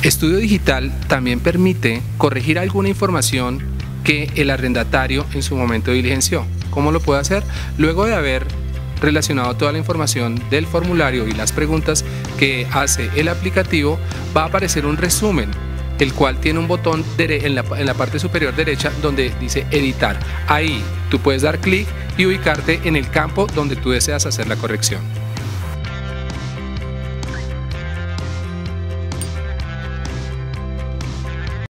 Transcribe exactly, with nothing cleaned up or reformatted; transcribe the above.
Estudio Digital también permite corregir alguna información que el arrendatario en su momento diligenció. ¿Cómo lo puede hacer? Luego de haber relacionado toda la información del formulario y las preguntas que hace el aplicativo, va a aparecer un resumen, el cual tiene un botón en la, en la parte superior derecha donde dice editar. Ahí tú puedes dar clic y ubicarte en el campo donde tú deseas hacer la corrección.